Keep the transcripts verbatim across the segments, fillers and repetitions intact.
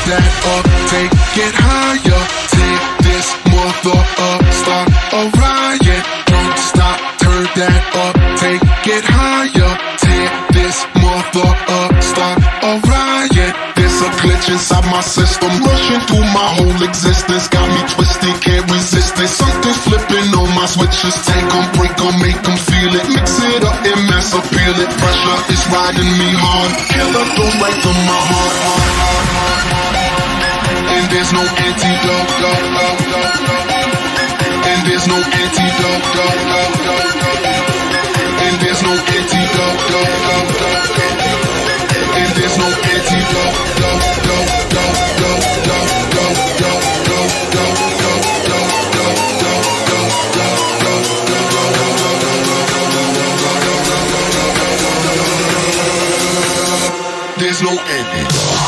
that up, take it higher. Take this mother up, start a riot. Don't stop, turn that up, take it higher. Take this mother up, start a riot. There's a glitch inside my system, rushing through my whole existence. Got me twisted, can't resist it. Something flipping on my switches. Take 'em, break 'em, make 'em feel it. Mix it up and mass appeal it. Pressure is riding me hard. Killer goes right to my heart. And there's no antidote. And there's no antidote. And there's no antidote. And there's no antidote. There's no antidote.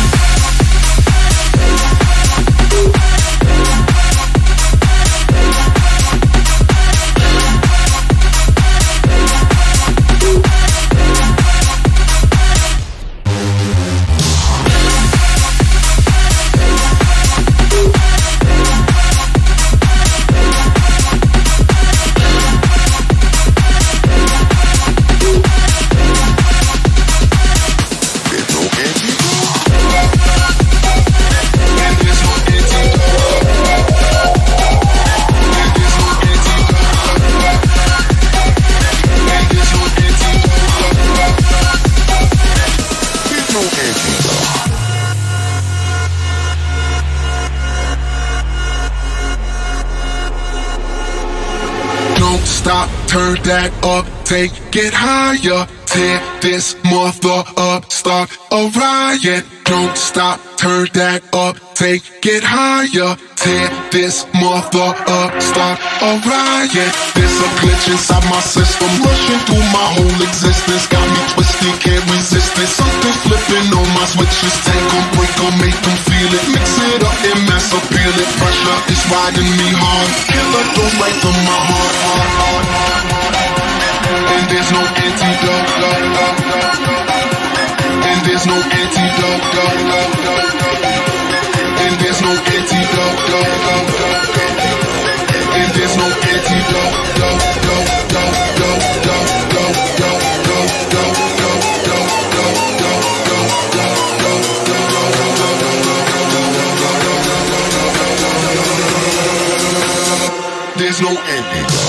Don't stop, turn that up, take it higher. Tear this mother up, start a riot. Don't stop, turn that up, take it higher. Tear this mother up, start a riot. There's a glitch inside my system, rushing through my whole existence. Got me twisted, can't resist it. Something flipping on my switches. Take 'em, break 'em, make 'em feel it. Mix it up and mass appeal it. Pressure is riding me hard. Killer goes right to my heart. And there's no antidote. And there's no antidote. And there's no antidote. And there's no antidote. There's no antidote.